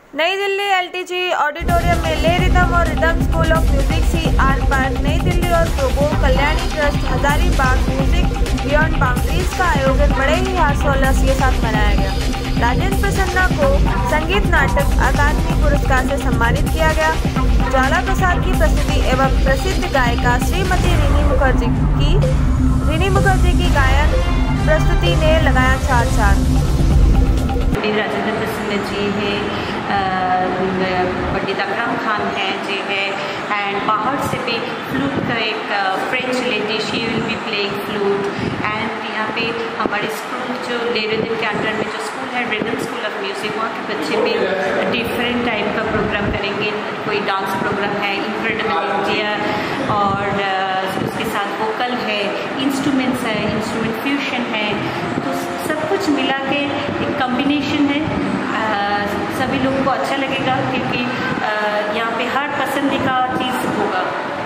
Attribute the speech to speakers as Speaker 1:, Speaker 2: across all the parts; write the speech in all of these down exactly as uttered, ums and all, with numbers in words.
Speaker 1: नई Delhi LTG auditorium में ले रिदम और rhythm school of music C R park New Delhi और Probo Kalyani trust Hazaribagh music beyond boundaries का आयोजन बड़े ही हर्षोल्लास के साथ मनाया गया। राजेंद्र प्रसन्ना को संगीत नाटक अकादमी पुरस्कार से सम्मानित किया गया। ज्वाला प्रसाद की प्रस्तुति एवं प्रसिद्ध गायिका श्रीमती रीनी मुखर्जी की रीनी मुखर्जी की गायन प्रस्तुति ने लगाया चार चांद।
Speaker 2: राजेंद्र प्रसन्न जी है, पंडित अकरम खान है जी है, एंड बाहर से भी फ्लूट का एक French lady, she will be playing flute. And यहाँ पे हमारे स्कूल जो ले रिदम के अंडर में जो स्कूल है रिदम स्कूल ऑफ म्यूज़िक, वहाँ के बच्चे भी डिफरेंट टाइप का प्रोग्राम करेंगे। कोई डांस प्रोग्राम है, इनक्रेडिबल इंडिया, और उसके साथ वोकल है, इंस्ट्रूमेंट्स है, इंस्ट्रूमेंट फ्यूशन है, तो सब कुछ मिला के एक कॉम्बिनेशन है। आ, सभी लोगों को अच्छा लगेगा क्योंकि यहाँ पे हर पसंदीदा चीज़ होगा।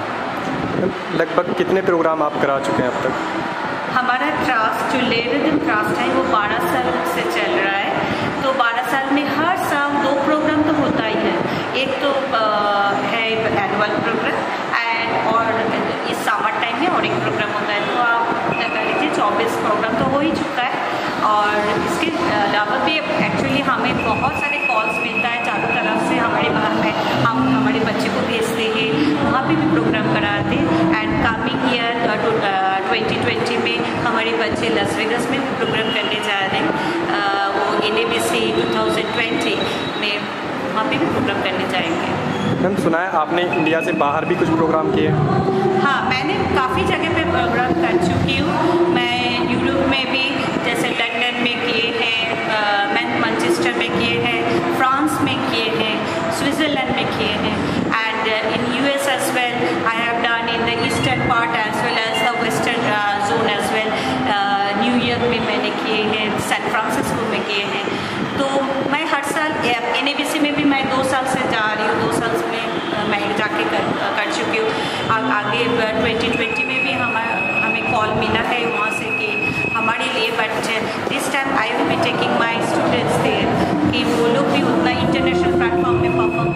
Speaker 3: लगभग कितने प्रोग्राम आप करा चुके हैं अब तक?
Speaker 2: हमारा ट्रस्ट जो ले रिदम ट्रस्ट है वो बारह साल से चल रहा है। तो बारह साल में हर साल दो प्रोग्राम तो होता ही है। एक तो आ, है एनुअल प्रोग्राम एंड और इस समर टाइम में और एक प्रोग्राम होता है। तो आप लगा लीजिए चौबीस प्रोग्राम तो हो ही चुका है। और इसके अलावा भी एक्चुअली हमें बहुत सारे कॉल्स मिलता है चारों तरफ से, हमारे बाहर में हम हमारे बच्चे को भेजते हैं, वहाँ पे भी प्रोग्राम कराते हैं। And coming year twenty twenty में हमारे बच्चे लस वेगस में भी प्रोग्राम करने जा रहे हैं। वो N A B C two thousand twenty में वहाँ पे भी प्रोग्राम करने जाएंगे।
Speaker 3: मैम सुना है आपने इंडिया से बाहर भी कुछ प्रोग्राम किए?
Speaker 2: हाँ, मैंने काफ़ी जगह पे प्रोग्राम कर चुकी हूँ। मैं यूरोप में भी जैसे लंदन में किए हैं, मैंने मैनचेस्टर में किए हैं, फ्रांस में किए हैं, स्विट्ज़रलैंड में किए हैं, and in U S as well I have done in the eastern part as well as the western zone as well. New York में मैंने किए हैं, सैन फ्रांसिस्को में किए हैं। तो मैं हर साल एन ए बी सी में भी मैं दो साल से जा रही हूँ, दो साल में मैं जाके कर कर चुकी हूँ। आगे ट्वेंटी ट्वेंटी में भी हमारा हमें कॉल मिला है वहाँ से कि हमारे लिए, but this time I will be taking my students there कि वो लोग भी उतना इंटरनेशनल प्लेटफॉर्म में परफॉर्म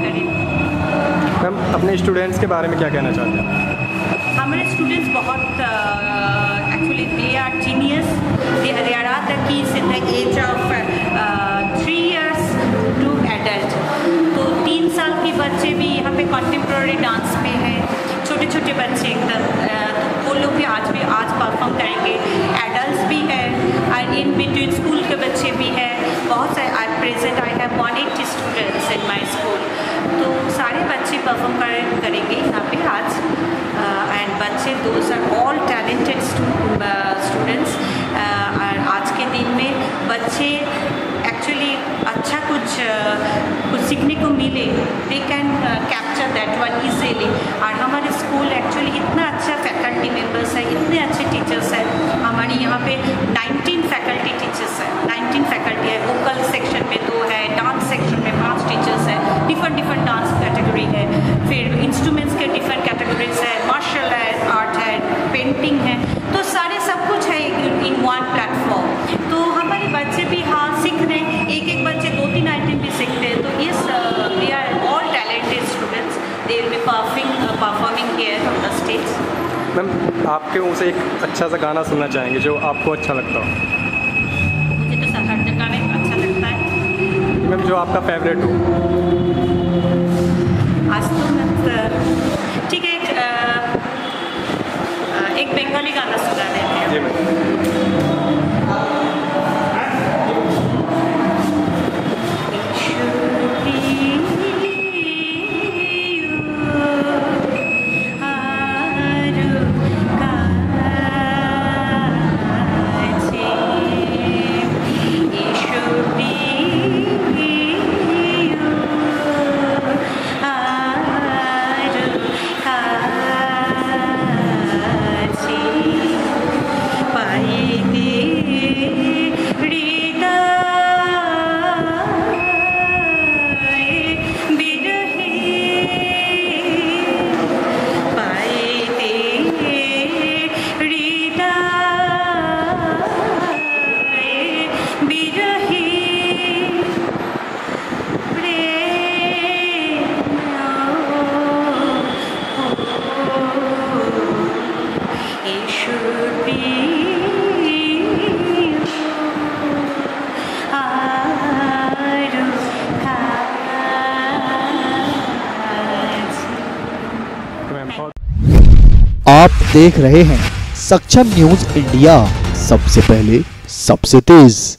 Speaker 2: करें।
Speaker 3: मैम अपने स्टूडेंट्स के बारे में क्या कहना चाहते हैं?
Speaker 2: हमारे स्टूडेंट्स बहुत actually they are genius, they are are the kids in the age of three years to adult. तो तीन साल के बच्चे भी यहाँ पे कॉन्टेम्प्रोरी डांस में है, छोटे छोटे बच्चे एकदम, तो वो लोग भी आज भी आज परफॉर्म करेंगे। एडल्ट भी है और इन बिटवीन स्कूल के बच्चे भी हैं बहुत सारे। I present I have one eighty students in my school. तो सारे बच्चे परफॉर्म कर, करेंगे यहाँ पे आज। एंड uh, बच्चे those are all talented students. और आज के दिन में बच्चे एक्चुअली अच्छा कुछ uh, कुछ सीखने को मिले, they can capture that one easily. और हमारे स्कूल एक्चुअली इतना अच्छा फैकल्टी मेंबर्स है, इतने अच्छे टीचर्स हैं। हमारे यहाँ पे नाइनटीन फैकल्टी टीचर्स हैं, नाइनटीन फैकल्टी है। वोकल सेक्शन में दो है, डांस सेक्शन में पांच टीचर्स हैं, डिफरेंट डिफरेंट डांस कैटेगरी है, फिर इंस्ट्रूमेंट्स के डिफरेंट कैटेगरीज है, मार्शल है, आर्ट है, पेंटिंग है, तो सारे सब कुछ है इन वन प्लेटफॉर्म। तो हमारे बच्चे भी हाँ सीख रहे हैं, एक एक बच्चे दो तीन आइटम भी सीखते हैं। तो ये they are all talented students, they will be performing performing here on the stage.
Speaker 3: Ma'am आपके मुँह से एक अच्छा सा गाना सुनना चाहेंगे जो आपको अच्छा लगता हो?
Speaker 2: मुझे तो हर गाने अच्छा लगता है।
Speaker 3: मैम जो आपका फेवरेट हो?
Speaker 2: आज तो मैं ठीक है, एक, एक बंगाली गाना सुना देते हैं।
Speaker 3: जी मैम।
Speaker 2: Bye.
Speaker 4: आप देख रहे हैं सक्षम न्यूज इंडिया, सबसे पहले सबसे तेज।